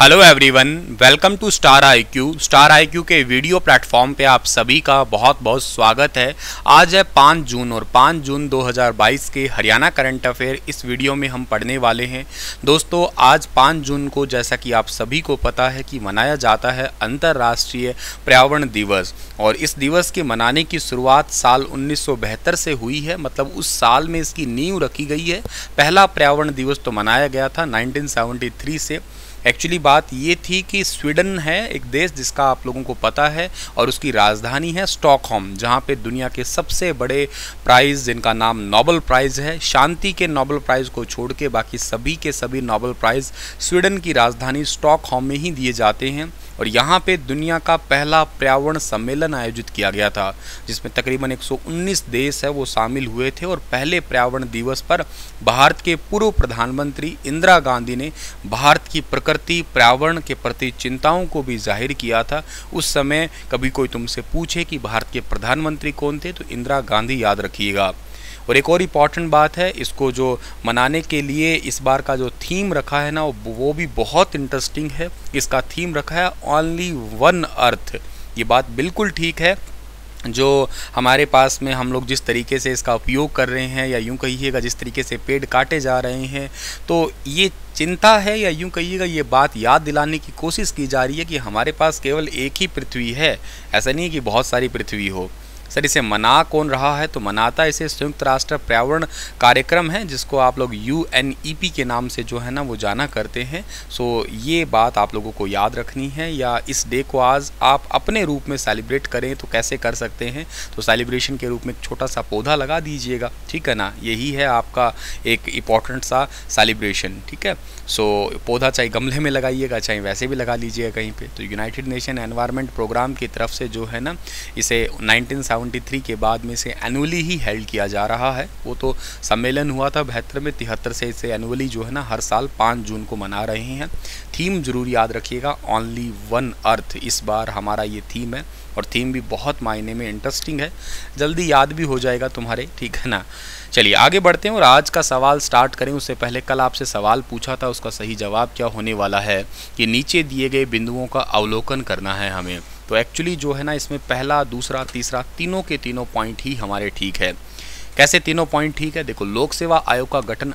Hello everyone, welcome to Star IQ के video platform पे आप सभी का बहुत बहुत स्वागत है। आज है 5 जून और 5 जून 2022 के हरियाणा करंट अफेयर इस वीडियो में हम पढ़ने वाले हैं। दोस्तों, आज 5 जून को जैसा कि आप सभी को पता है कि मनाया जाता है अंतर्राष्ट्रीय पर्यावरण दिवस, और इस दिवस के मनाने की शुरुआत साल 1972 से हुई है। मतलब उस साल में इसकी नींव रखी गई है। पहला पर्यावरण दिवस तो मनाया गया था 1973 से। एक्चुअली बात ये थी कि स्वीडन है एक देश जिसका आप लोगों को पता है, और उसकी राजधानी है स्टॉकहोम, जहाँ पे दुनिया के सबसे बड़े प्राइज़ जिनका नाम नोबेल प्राइज़ है, शांति के नोबेल प्राइज़ को छोड़ के बाकी सभी के सभी नोबेल प्राइज़ स्वीडन की राजधानी स्टॉकहोम में ही दिए जाते हैं। और यहाँ पे दुनिया का पहला पर्यावरण सम्मेलन आयोजित किया गया था, जिसमें तकरीबन 119 देश है वो शामिल हुए थे। और पहले पर्यावरण दिवस पर भारत के पूर्व प्रधानमंत्री इंदिरा गांधी ने भारत की प्रकृति पर्यावरण के प्रति चिंताओं को भी जाहिर किया था। उस समय कभी कोई तुमसे पूछे कि भारत के प्रधानमंत्री कौन थे, तो इंदिरा गांधी याद रखिएगा। और एक और इम्पॉर्टेंट बात है, इसको जो मनाने के लिए इस बार का जो थीम रखा है ना, वो भी बहुत इंटरेस्टिंग है। इसका थीम रखा है ओनली वन अर्थ। ये बात बिल्कुल ठीक है। जो हमारे पास में हम लोग जिस तरीके से इसका उपयोग कर रहे हैं, या यूं कहिएगा जिस तरीके से पेड़ काटे जा रहे हैं, तो ये चिंता है, या यूं कहिएगा ये बात याद दिलाने की कोशिश की जा रही है कि हमारे पास केवल एक ही पृथ्वी है। ऐसा नहीं है कि बहुत सारी पृथ्वी हो। सर, इसे मना कौन रहा है? तो मनाता इसे संयुक्त राष्ट्र पर्यावरण कार्यक्रम है, जिसको आप लोग UNEP के नाम से जो है ना वो जाना करते हैं। सो ये बात आप लोगों को याद रखनी है। या इस डे को आज आप अपने रूप में सेलिब्रेट करें तो कैसे कर सकते हैं? तो सेलिब्रेशन के रूप में एक छोटा सा पौधा लगा दीजिएगा, ठीक है ना। यही है आपका एक इम्पॉर्टेंट सा सेलिब्रेशन, ठीक है। सो पौधा चाहे गमले में लगाइएगा, चाहे वैसे भी लगा लीजिएगा कहीं पे। तो यूनाइटेड नेशन एनवायरनमेंट प्रोग्राम की तरफ से जो है ना, इसे 1973 के बाद में से एनुअली ही हेल्ड किया जा रहा है। वो तो सम्मेलन हुआ था 72 में, 73 से इसे एनुअली जो है ना हर साल 5 जून को मना रहे हैं। थीम जरूर याद रखिएगा, ओनली वन अर्थ इस बार हमारा ये थीम है। और थीम भी बहुत मायने में इंटरेस्टिंग है, जल्दी याद भी हो जाएगा तुम्हारे, ठीक है ना। चलिए आगे बढ़ते हैं और आज का सवाल स्टार्ट करें। उससे पहले कल आपसे सवाल पूछा था, उसका सही जवाब क्या होने वाला है कि नीचे दिए गए बिंदुओं का अवलोकन करना है हमें। तो एक्चुअली जो है ना इसमें पहला, दूसरा, तीसरा तीनों के तीनों पॉइंट ही हमारे ठीक है। कैसे तीनों पॉइंट ठीक है? देखो, लोक सेवा आयोग का गठन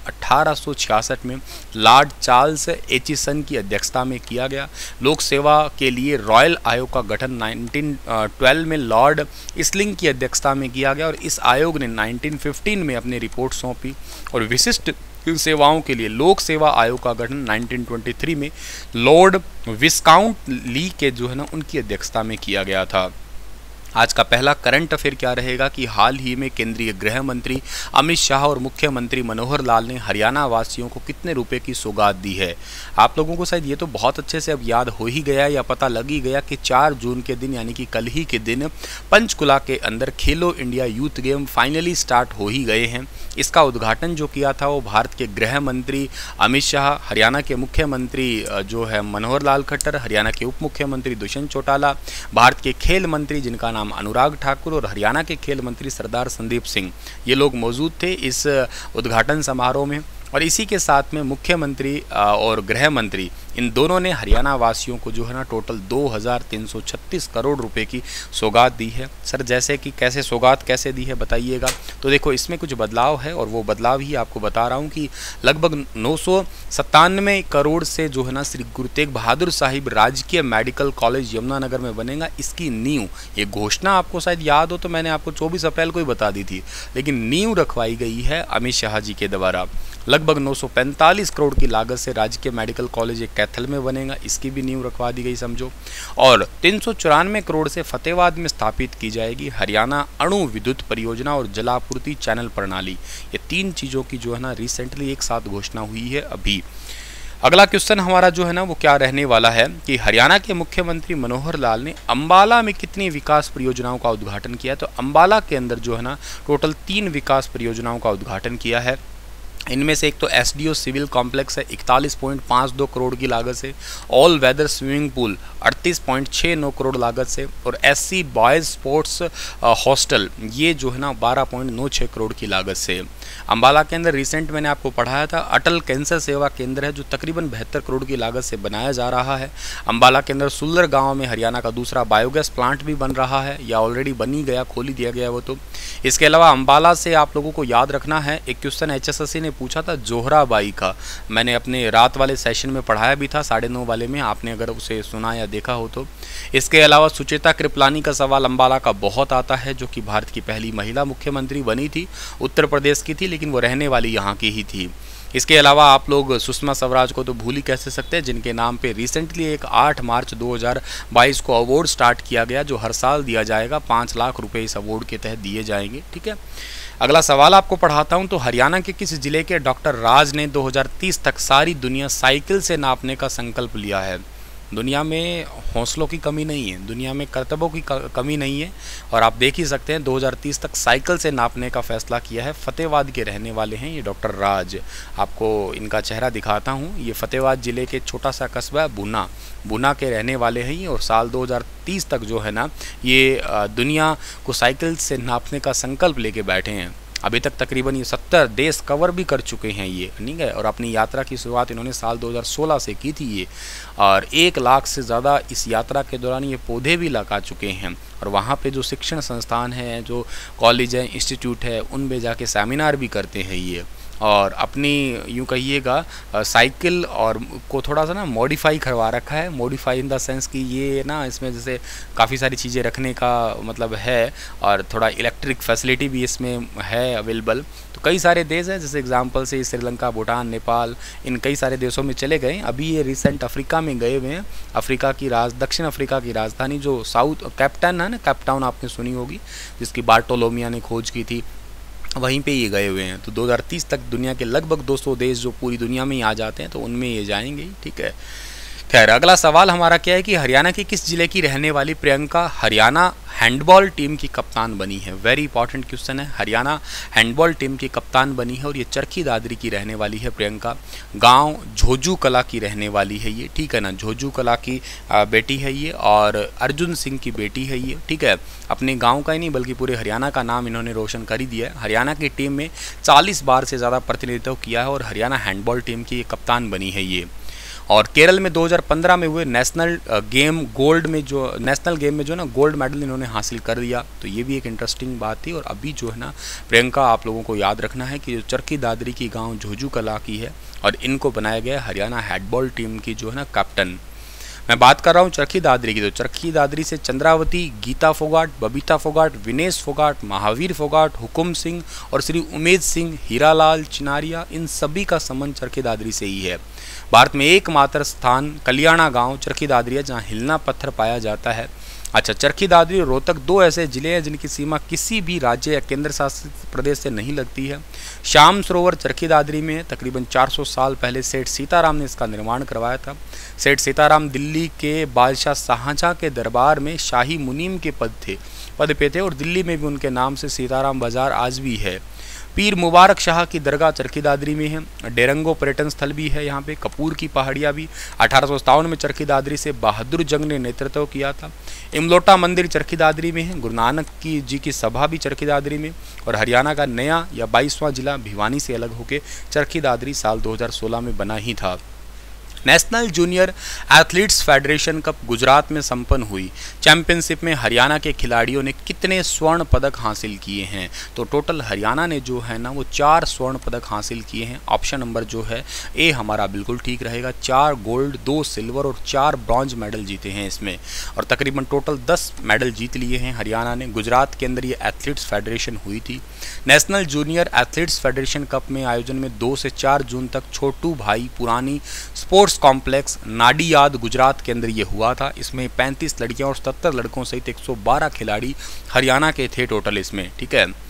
1866 में लॉर्ड चार्ल्स एचिसन की अध्यक्षता में किया गया। लोक सेवा के लिए रॉयल आयोग का गठन 1912 में लॉर्ड इसलिंग की अध्यक्षता में किया गया, और इस आयोग ने 1915 में अपनी रिपोर्ट सौंपी। और विशिष्ट सेवाओं के लिए लोक सेवा आयोग का गठन 1923 में लॉर्ड विस्काउंट ली के जो है ना उनकी अध्यक्षता में किया गया था। आज का पहला करंट अफेयर क्या रहेगा कि हाल ही में केंद्रीय गृह मंत्री अमित शाह और मुख्यमंत्री मनोहर लाल ने हरियाणा वासियों को कितने रुपए की सौगात दी है? आप लोगों को शायद ये तो बहुत अच्छे से अब याद हो ही गया, या पता लग ही गया कि 4 जून के दिन यानी कि कल ही के दिन पंचकुला के अंदर Khelo India youth game finally start हो ही गए हैं। इसका उद्घाटन जो किया था वो भारत के गृह मंत्री अमित शाह, हरियाणा के मुख्यमंत्री जो है मनोहर लाल खट्टर, हरियाणा के उप मुख्यमंत्री दुष्यंत चौटाला, भारत के खेल मंत्री जिनका नाम अनुराग ठाकुर, और हरियाणा के खेल मंत्री सरदार संदीप सिंह, ये लोग मौजूद थे इस उद्घाटन समारोह में। और इसी के साथ में मुख्यमंत्री और गृह मंत्री इन दोनों ने हरियाणा वासियों को जो है ना टोटल 2336 करोड़ रुपए की सौगात दी है। सर, जैसे कि कैसे सौगात कैसे दी है बताइएगा। तो देखो, इसमें कुछ बदलाव है, और वो बदलाव ही आपको बता रहा हूँ कि लगभग 997 करोड़ से जो है ना श्री गुरु तेग बहादुर साहिब राजकीय मेडिकल कॉलेज यमुनानगर में बनेगा। इसकी नींव, ये घोषणा आपको शायद याद हो तो मैंने आपको 24 अप्रैल को ही बता दी थी, लेकिन नींव रखवाई गई है अमित शाह जी के द्वारा। लगभग 945 करोड़ की लागत से राजकीय मेडिकल कॉलेज एक कैथल में बनेगा, इसकी भी नींव रखवा दी गई समझो। और 394 करोड़ से फतेहाबाद में स्थापित की जाएगी हरियाणा अणु विद्युत परियोजना और जलापूर्ति चैनल प्रणाली। ये 3 चीज़ों की जो है ना रिसेंटली एक साथ घोषणा हुई है अभी। अगला क्वेश्चन हमारा जो है ना वो क्या रहने वाला है कि हरियाणा के मुख्यमंत्री मनोहर लाल ने अंबाला में कितनी विकास परियोजनाओं का उद्घाटन किया? तो अंबाला के अंदर जो है ना टोटल 3 विकास परियोजनाओं का उद्घाटन किया है। इनमें से एक तो एसडीओ सिविल कॉम्प्लेक्स है 41.52 करोड़ की लागत से, all weather swimming pool 38.69 crore लागत से, और एससी बॉयज़ स्पोर्ट्स हॉस्टल ये जो है ना 12.96 करोड़ की लागत से। अम्बाला के अंदर रिसेंट मैंने आपको पढ़ाया था अटल कैंसर सेवा केंद्र है जो तकरीबन 72 करोड़ की लागत से बनाया जा रहा है। अम्बाला के अंदर सुल्लर गांव में हरियाणा का दूसरा बायोगैस प्लांट भी बन रहा है, या ऑलरेडी बनी गया, खोल ही दिया गया वो तो। इसके अलावा अम्बाला से आप लोगों को याद रखना है, एक क्वेश्चन HSSC ने पूछा था जोहराबाई का, मैंने अपने रात वाले सेशन में पढ़ाया भी था 9:30 वाले में, आपने अगर उसे सुना या देखा हो तो। इसके अलावा सुचेता कृपलानी का सवाल अम्बाला का बहुत आता है, जो कि भारत की पहली महिला मुख्यमंत्री बनी थी, उत्तर प्रदेश की थी, लेकिन वो रहने वाली यहाँ की ही थी। इसके अलावा आप लोग सुषमा स्वराज को तो भूल ही कैसे सकते हैं, जिनके नाम पे रिसेंटली एक 8 मार्च 2022 को अवार्ड स्टार्ट किया गया, जो हर साल दिया जाएगा। 5 लाख रुपए इस अवार्ड के तहत दिए जाएंगे, ठीक है। अगला सवाल आपको पढ़ाता हूं, तो हरियाणा के किस जिले के डॉक्टर राज ने 2030 तक सारी दुनिया साइकिल से नापने का संकल्प लिया है? दुनिया में हौसलों की कमी नहीं है, दुनिया में कर्तव्यों की कमी नहीं है, और आप देख ही सकते हैं 2030 तक साइकिल से नापने का फैसला किया है। फतेहाबाद के रहने वाले हैं ये डॉक्टर राज। आपको इनका चेहरा दिखाता हूँ, ये फतेहाबाद ज़िले के छोटा सा कस्बा बुना के रहने वाले हैं ये, और साल 2030 तक जो है ना ये दुनिया को साइकिल से नापने का संकल्प लेके बैठे हैं। अभी तक तकरीबन ये 70 देश कवर भी कर चुके हैं ये, ठीक है। और अपनी यात्रा की शुरुआत इन्होंने साल 2016 से की थी ये, और 1 लाख से ज़्यादा इस यात्रा के दौरान ये पौधे भी लगा चुके हैं। और वहाँ पे जो शिक्षण संस्थान है, जो कॉलेज है, इंस्टीट्यूट है, उनमें जाके सेमिनार भी करते हैं ये। और अपनी यूँ कहिएगा साइकिल और को थोड़ा सा ना मॉडिफाई करवा रखा है, मॉडिफाई इन द सेंस कि ये ना इसमें जैसे काफ़ी सारी चीज़ें रखने का मतलब है, और थोड़ा इलेक्ट्रिक फैसिलिटी भी इसमें है अवेलेबल। तो कई सारे देश हैं, जैसे एग्जांपल से श्रीलंका, भूटान, नेपाल, इन कई सारे देशों में चले गए। अभी ये रिसेंट अफ्रीका में गए हुए हैं। दक्षिण अफ्रीका की राजधानी जो साउथ कैपटाउन है ना, कैपटाउन आपने सुनी होगी, जिसकी बार्टोलोमिया ने खोज की थी, वहीं पे ये गए हुए हैं। तो 2030 तक दुनिया के लगभग 200 देश जो पूरी दुनिया में ही आ जाते हैं, तो उनमें ये जाएंगे, ठीक है। खैर, अगला सवाल हमारा क्या है कि हरियाणा के किस जिले की रहने वाली प्रियंका हरियाणा हैंडबॉल टीम की कप्तान बनी है? वेरी इंपॉर्टेंट क्वेश्चन है। हरियाणा हैंडबॉल टीम की कप्तान बनी है, और ये चरखी दादरी की रहने वाली है प्रियंका। गांव झोजू कला की रहने वाली है ये, ठीक है ना। झोजू कला की बेटी है ये, और अर्जुन सिंह की बेटी है ये, ठीक है। अपने गाँव का ही नहीं बल्कि पूरे हरियाणा का नाम इन्होंने रोशन कर ही दिया है। हरियाणा की टीम में 40 बार से ज़्यादा प्रतिनिधित्व किया है, और हरियाणा हैंडबॉल टीम की कप्तान बनी है ये। और केरल में 2015 में हुए नेशनल गेम में जो ना गोल्ड मेडल इन्होंने हासिल कर दिया। तो ये भी एक इंटरेस्टिंग बात थी। और अभी जो है ना प्रियंका, आप लोगों को याद रखना है कि जो चरखी दादरी की गांव झोजू कला की है, और इनको बनाया गया हरियाणा हैंडबॉल टीम की जो है ना कैप्टन। मैं बात कर रहा हूँ चरखी दादरी की। तो चरखी दादरी से चंद्रावती, गीता फोगाट, बबीता फोगाट, विनेश फोगाट, महावीर फोगाट, हुकुम सिंह और श्री उमेद सिंह, हीरालाल चिनारिया, इन सभी का संबंध चरखी दादरी से ही है। भारत में एकमात्र स्थान कलियाणा गांव चरखी दादरी है जहाँ हिलना पत्थर पाया जाता है। अच्छा, चरखी दादरी और रोहतक 2 ऐसे जिले हैं जिनकी सीमा किसी भी राज्य या केंद्र शासित प्रदेश से नहीं लगती है। श्याम सरोवर चरखी दादरी में तकरीबन 400 साल पहले सेठ सीताराम ने इसका निर्माण करवाया था। सेठ सीताराम दिल्ली के बादशाह शाहजहां के दरबार में शाही मुनीम के पद पे थे, और दिल्ली में भी उनके नाम से सीताराम बाजार आज भी है। पीर मुबारक शाह की दरगाह चरखी दादरी में है। डेरंगो पर्यटन स्थल भी है यहाँ पे। कपूर की पहाड़ियाँ भी। 1857 में चरखी दादरी से बहादुर जंग ने नेतृत्व किया था। इमलोटा मंदिर चरखी दादरी में है। गुरु नानक जी की सभा भी चरखी दादरी में। और हरियाणा का नया या 22वां जिला भिवानी से अलग होकर चरखी दादरी साल 2016 में बना ही था। National junior athletes federation cup Gujarat में संपन्न हुई। चैंपियनशिप में हरियाणा के खिलाड़ियों ने कितने स्वर्ण पदक हासिल किए हैं? तो टोटल हरियाणा ने जो है ना वो 4 स्वर्ण पदक हासिल किए हैं। ऑप्शन नंबर जो है ए हमारा बिल्कुल ठीक रहेगा। 4 गोल्ड, 2 सिल्वर और 4 ब्रॉन्ज मेडल जीते हैं इसमें, और तकरीबन टोटल 10 मेडल जीत लिए हैं हरियाणा ने। गुजरात के अंदर ये एथलीट्स फेडरेशन हुई थी। National junior athletes federation cup में आयोजन में 2 से 4 जून तक छोटू भाई पुरानी स्पोर्ट्स कॉम्प्लेक्स नाडियाद गुजरात के अंदर ये हुआ था। इसमें 35 लड़कियां और 77 लड़कों सहित 112 खिलाड़ी हरियाणा के थे टोटल इसमें, ठीक है।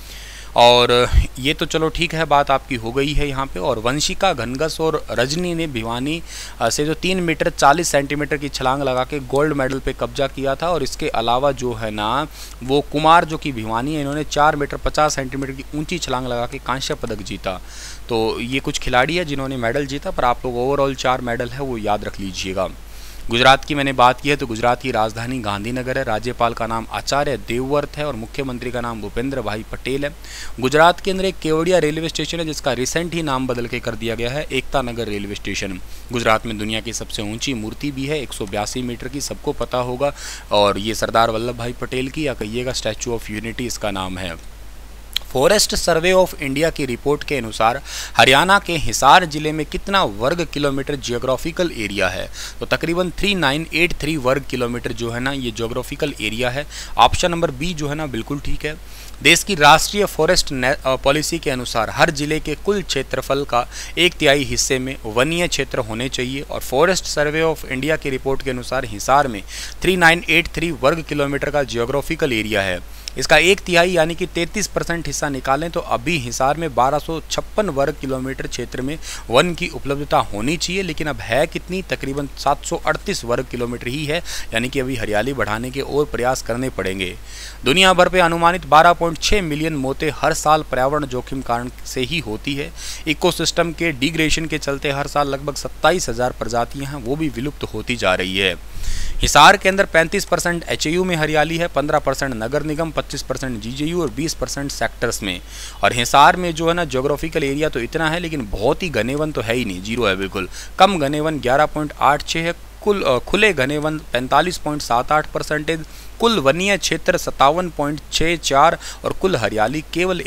और ये तो चलो ठीक है, बात आपकी हो गई है यहाँ पे। और वंशिका घनघस और रजनी ने भिवानी से जो 3 मीटर 40 सेंटीमीटर की छलांग लगा के गोल्ड मेडल पे कब्जा किया था। और इसके अलावा जो है ना वो कुमार जो कि भिवानी है, इन्होंने 4 मीटर 50 सेंटीमीटर की ऊंची छलांग लगा के कांस्य पदक जीता। तो ये कुछ खिलाड़ी है जिन्होंने मेडल जीता, पर आप लोग ओवरऑल 4 मेडल है वो याद रख लीजिएगा। गुजरात की मैंने बात की है तो गुजरात की राजधानी गांधीनगर है, राज्यपाल का नाम आचार्य देवव्रत है और मुख्यमंत्री का नाम भूपेंद्र भाई पटेल है। गुजरात के अंदर एक केवड़िया रेलवे स्टेशन है जिसका रिसेंट ही नाम बदल के कर दिया गया है एकता नगर रेलवे स्टेशन। गुजरात में दुनिया की सबसे ऊंची मूर्ति भी है 182 मीटर की, सबको पता होगा, और ये सरदार वल्लभ भाई पटेल की या कहिएगा स्टैचू ऑफ यूनिटी इसका नाम है। फॉरेस्ट सर्वे ऑफ इंडिया की रिपोर्ट के अनुसार हरियाणा के हिसार जिले में कितना वर्ग किलोमीटर जियोग्राफिकल एरिया है? तो तकरीबन 3983 वर्ग किलोमीटर जो है ना ये जियोग्राफिकल एरिया है। ऑप्शन नंबर बी जो है ना बिल्कुल ठीक है। देश की राष्ट्रीय फॉरेस्ट पॉलिसी के अनुसार हर जिले के कुल क्षेत्रफल का 1/3 हिस्से में वनीय क्षेत्र होने चाहिए। और फॉरेस्ट सर्वे ऑफ इंडिया की रिपोर्ट के अनुसार हिसार में 3983 वर्ग किलोमीटर का जियोग्राफिकल एरिया है। इसका 1/3 यानी कि 33% हिस्सा निकालें तो अभी हिसार में 1256 वर्ग किलोमीटर क्षेत्र में वन की उपलब्धता होनी चाहिए, लेकिन अब है कितनी? तकरीबन 738 वर्ग किलोमीटर ही है, यानी कि अभी हरियाली बढ़ाने के और प्रयास करने पड़ेंगे। दुनिया भर पे अनुमानित 12.6 मिलियन मौतें हर साल पर्यावरण जोखिम कारण से ही होती है। इकोसिस्टम के डिग्रेडेशन के चलते हर साल लगभग 27,000 प्रजातियां हैं वो भी विलुप्त होती जा रही है। हिसार के अंदर 35% एचएयू में हरियाली है, 15% नगर निगम, 25% जीजेयू और 20% सेक्टर्स में। और हिसार में जो है ना ज्योग्राफिकल एरिया तो इतना है, लेकिन बहुत ही घने वन तो है ही नहीं, जीरो है बिल्कुल। कम घने वन 11.86 है, कुल खुले घने वन 45.78%, कुल वनीय क्षेत्र 57.64 और कुल हरियाली केवल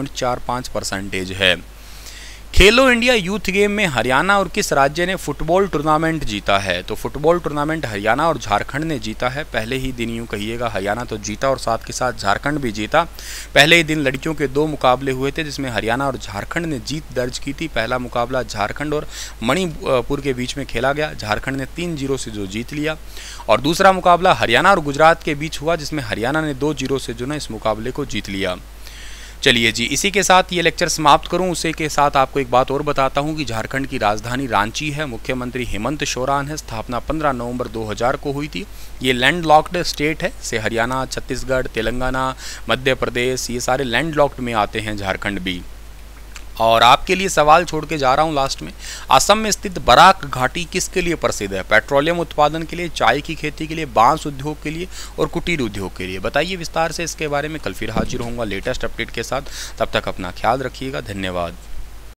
1.45% है। खेलो इंडिया यूथ गेम में हरियाणा और किस राज्य ने फुटबॉल टूर्नामेंट जीता है? तो फुटबॉल टूर्नामेंट हरियाणा और झारखंड ने जीता है। पहले ही दिन यूँ कहिएगा हरियाणा तो जीता और साथ के साथ झारखंड भी जीता। पहले ही दिन लड़कियों के 2 मुकाबले हुए थे जिसमें हरियाणा और झारखंड ने जीत दर्ज की थी। पहला मुकाबला झारखंड और मणिपुर के बीच में खेला गया, झारखंड ने 3-0 से जो जीत लिया। और दूसरा मुकाबला हरियाणा और गुजरात के बीच हुआ जिसमें हरियाणा ने 2-0 से जो ना इस मुकाबले को जीत लिया। चलिए जी, इसी के साथ ये लेक्चर समाप्त करूं, उसी के साथ आपको एक बात और बताता हूं कि झारखंड की राजधानी रांची है, मुख्यमंत्री हेमंत सोरेन है, स्थापना 15 नवंबर 2000 को हुई थी। ये लैंड लॉक्ड स्टेट है, से हरियाणा, छत्तीसगढ़, तेलंगाना, मध्य प्रदेश ये सारे लैंड लॉक्ड में आते हैं, झारखंड भी। और आपके लिए सवाल छोड़ के जा रहा हूं लास्ट में, असम में स्थित बराक घाटी किसके लिए प्रसिद्ध है? पेट्रोलियम उत्पादन के लिए, चाय की खेती के लिए, बांस उद्योग के लिए और कुटीर उद्योग के लिए? बताइए विस्तार से इसके बारे में। कल फिर हाजिर होऊंगा लेटेस्ट अपडेट के साथ, तब तक अपना ख्याल रखिएगा। धन्यवाद।